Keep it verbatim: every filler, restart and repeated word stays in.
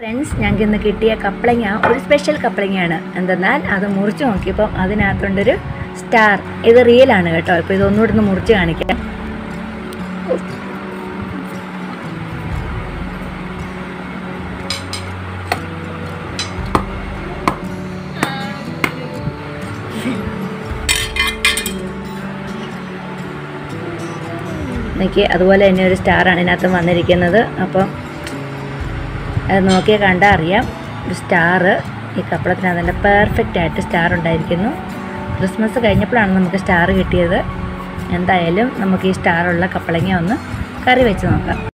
Friends, ഞങ്ങൾക്ക് ഇന്ന് കിട്ടിയ കപ്പളങ്ങ ഒരു സ്പെഷ്യൽ കപ്പളങ്ങയാണ്. എന്തെന്നാൽ അത് മുറിച്ച് നോക്കിയപ്പോൾ അതിനകത്തുണ്ടൊരു സ്റ്റാർ. ഇത് റിയലാണ് കേട്ടോ. ഇപ്പോൾ ഇതൊന്നുകൂടെ ഒന്ന് മുറിച്ച് കാണിക്കാം. എനിക്ക് അതുപോലെ തന്നെ ഒരു സ്റ്റാറാണ് ഇതിനകത്ത് വന്നിരിക്കുന്നത്. അപ്പം അത് നോക്കിയാൽ കണ്ടാൽ അറിയാം, ഒരു സ്റ്റാറ് ഈ കപ്പളത്തിനകത്ത് തന്നെ പെർഫെക്റ്റ് ആയിട്ട് സ്റ്റാർ ഉണ്ടായിരിക്കുന്നു. ക്രിസ്മസ് കഴിഞ്ഞപ്പോഴാണ് നമുക്ക് സ്റ്റാർ കിട്ടിയത്. എന്തായാലും നമുക്ക് ഈ സ്റ്റാറുള്ള കപ്പളങ്ങ ഒന്ന് കറി വെച്ച് നോക്കാം.